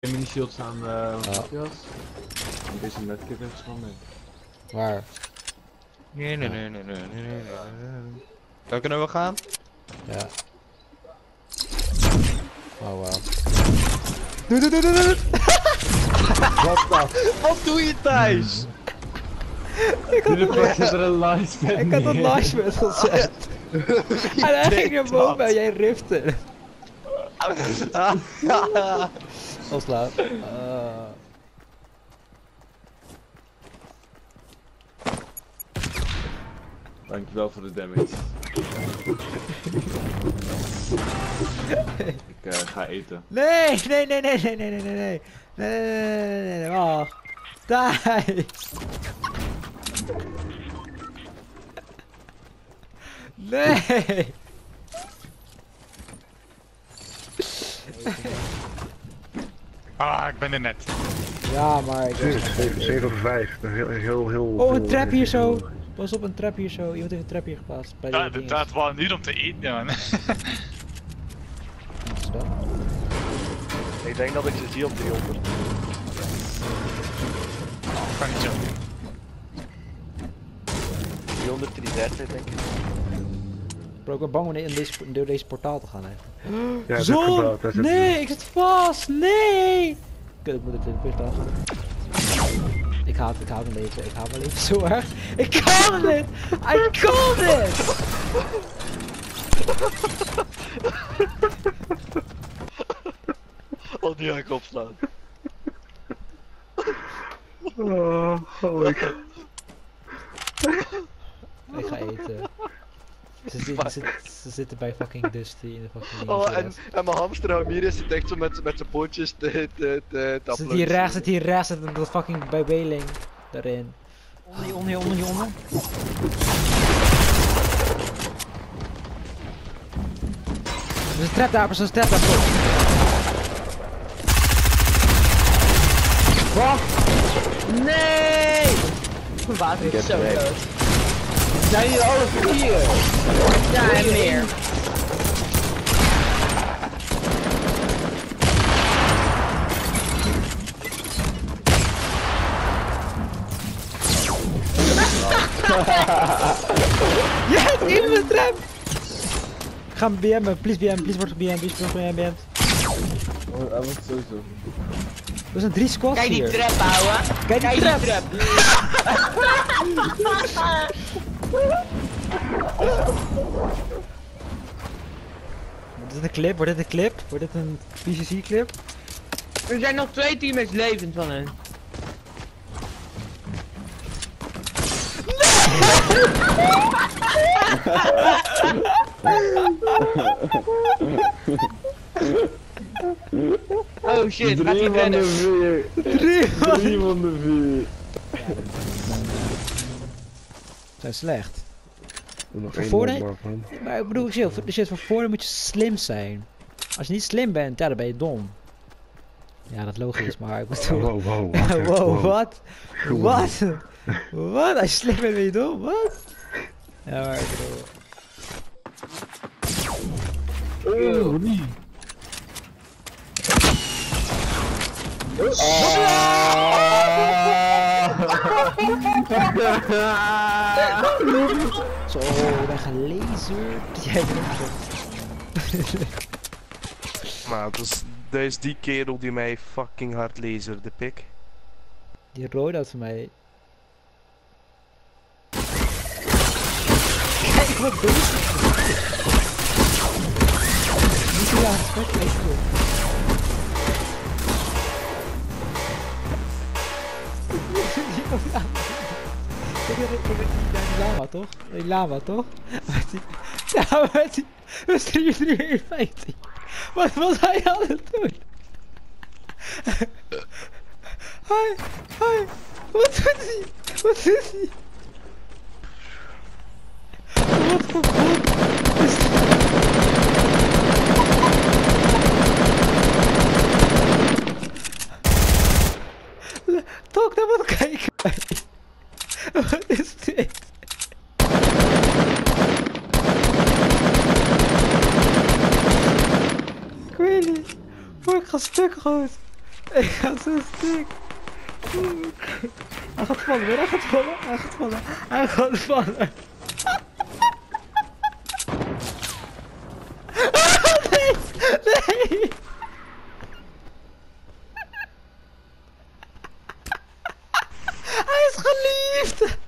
mini shield staan, Matthias. Deze medkit heeft gewoon mee. Waar? Nee. Daar kunnen we gaan? Ja. Oh wow. Doe. Wat doe je Thijs? Ik had een launchpad. Ik had dat launchpad gezet. En hij ging naar boven en jij rifte. Als laat. Dankjewel voor de damage. Ik ga eten. Nee, wacht. Thijs. Nee. Ah, ik ben er net. Ja, maar ik... 7 of 5. Heel... Oh, een trap hier zo. Pas op, een trap hier zo. Iemand heeft een trap hier geplaatst. Bij de Ja, inderdaad, wel niet om te eten, man. Wat is dat? Ik denk dat ik ze zie op 300. Kan niet zo. 300, 330 denk ik. Bro, ik ben bang om door deze portaal te gaan eigenlijk. Ja, dat Zo! gebouwd, dat is het. Nee, ik zit vast! Nee! Kut, ik moet het in de portaal gaan. Ik haat mijn leven. Ik haat mijn leven zo erg. Ik kan het! I called it! Oh, die ga ik opslaan. Oh my god. Ik ga eten. Ze zitten bij fucking Dusty in de fucking Oh, Ninjas. en mijn hamster Ramirez zit echt zo met zijn pootjes te Zit hier rechts, zit dat fucking bij Wailing daarin. Onder. Er is een trap daar, Wat? Nee! Mijn water is zo dood. Zijn hier alle vier? Ja, en meer. Yes, in de trap! Ga me BM'en, please word BM. Oh, hij wordt sowieso. Er zijn 3 squads Kijk die hier. trap houden. Kijk die trap! Wordt dit een clip? Wordt dit een PCC clip? Er zijn nog 2 teammates levend van hen. Oh shit, gaat hij verder? 3 van de 4. Zijn slecht. Nog Voor één voorheen- nog maar, man. Maar ik bedoel, voor voren moet je slim zijn. Als je niet slim bent, ja, dan ben je dom. Ja, dat is logisch, maar ik bedoel... Wow, Wow, wat? Wat? Wat? Als je slim bent, ben je dom? Wat? Ja, maar ik bedoel... Oh, nee. Zo, ik ben gelaserd. Jij bent Maar deze die kerel die mij fucking hard laserde, pik. Die rode had van mij. Kijk wat bezig. Niet zo aan het spek lezen. Die lama toch? Die lama toch? Ja, met die... Dat is 3-3-1-15. Wat was hij aan het doen? Hi! Wat doet hij? Wat doet hij? Wat voor bot is dit? Tok naar wat kijken. Wat is dit? Ik weet niet. Maar ik ga stuk goed. Ik ga zo stuk. Hij gaat vallen, weer. Hij gaat vallen. Hij gaat vallen. Hij gaat vallen. Nee! Nee! Hij is geliefd!